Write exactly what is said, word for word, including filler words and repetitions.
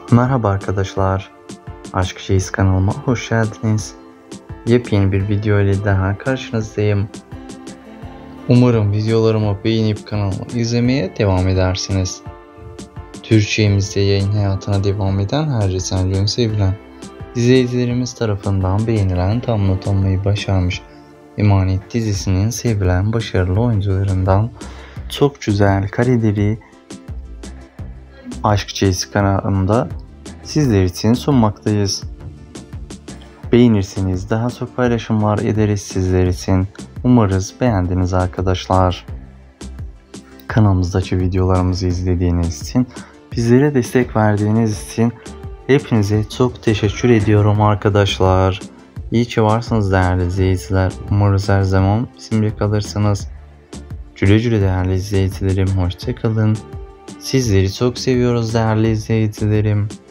Merhaba arkadaşlar, Aşk Şeyiz kanalıma hoş geldiniz. Yepyeni bir video ile daha karşınızdayım. Umarım videolarımı beğenip kanalımı izlemeye devam edersiniz. Türkçemizde yayın hayatına devam eden her senaryon sevilen, izleyicilerimiz tarafından beğenilen, tam not almayı başarmış Emanet dizisinin sevilen başarılı oyuncularından çok güzel kareleri Aşk Şeyiz kanalımda sizler için sunmaktayız. Beğenirseniz daha çok paylaşımlar ederiz sizler için. Umarız beğendiniz arkadaşlar. Kanalımızdaki videolarımızı izlediğiniz için, bizlere destek verdiğiniz için hepinize çok teşekkür ediyorum arkadaşlar. İyi ki varsınız değerli izleyiciler. Umarız her zaman bizimle kalırsınız. Güle güle değerli izleyicilerim. Hoşça kalın. Sizleri çok seviyoruz değerli izleyicilerim.